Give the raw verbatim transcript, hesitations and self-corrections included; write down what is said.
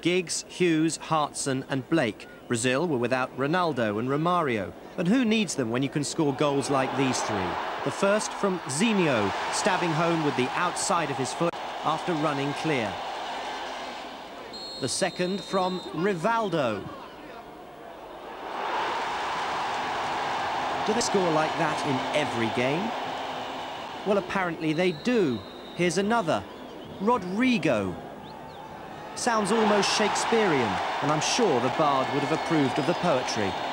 Giggs, Hughes, Hartson and Blake. Brazil were without Ronaldo and Romario. But who needs them when you can score goals like these three? The first from Zinho, stabbing home with the outside of his foot after running clear. The second from Rivaldo. Do they score like that in every game? Well, apparently they do. Here's another. Rodrigo. Sounds almost Shakespearean, and I'm sure the bard would have approved of the poetry.